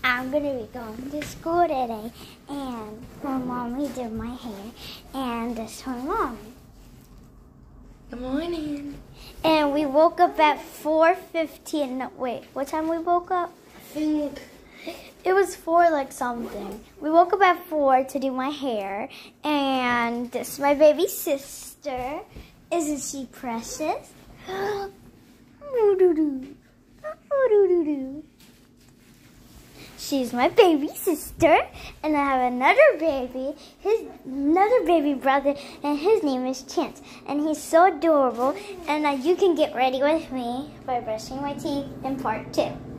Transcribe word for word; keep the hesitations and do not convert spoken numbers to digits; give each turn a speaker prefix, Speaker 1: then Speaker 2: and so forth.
Speaker 1: I'm going to be going to school today, and my mommy did my hair, and this is my mom.
Speaker 2: Good morning.
Speaker 1: And we woke up at four fifteen. No, wait, what time we woke up?
Speaker 2: I think
Speaker 1: it was four like something. We woke up at four to do my hair, and this is my baby sister. Isn't she precious? She's my baby sister, and I have another baby, his another baby brother, and his name is Chance, and he's so adorable. And uh, you can get ready with me by brushing my teeth in part two.